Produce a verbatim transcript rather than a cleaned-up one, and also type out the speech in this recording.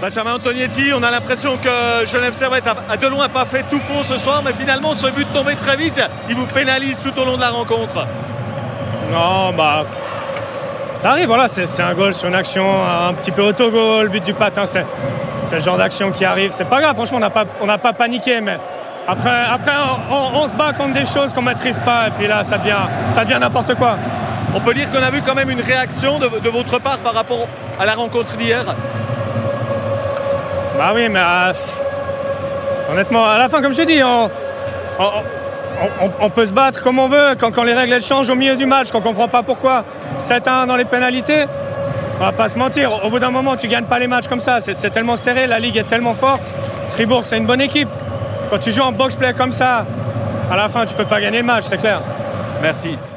Benjamin Antonietti, on a l'impression que Genève Servette a, a de loin pas fait tout faux ce soir, mais finalement ce but tombé très vite, il vous pénalise tout au long de la rencontre. Non, bah... Ça arrive, voilà, c'est un goal sur une action, un petit peu autogol, but du patin, c'est le genre d'action qui arrive. C'est pas grave, franchement, on n'a pas, on n'a pas paniqué, mais après, après on, on se bat contre des choses qu'on ne maîtrise pas, et puis là, ça devient, ça devient n'importe quoi. On peut dire qu'on a vu quand même une réaction de, de votre part par rapport à la rencontre d'hier. Bah oui, mais euh, honnêtement, à la fin, comme je dis, on, on, on, on peut se battre comme on veut quand, quand les règles elles changent au milieu du match, qu'on ne comprend pas pourquoi. sept à un dans les pénalités, on va pas se mentir, au bout d'un moment tu gagnes pas les matchs comme ça, c'est tellement serré, la ligue est tellement forte. Fribourg c'est une bonne équipe, quand tu joues en box-play comme ça, à la fin tu peux pas gagner le match, c'est clair. Merci.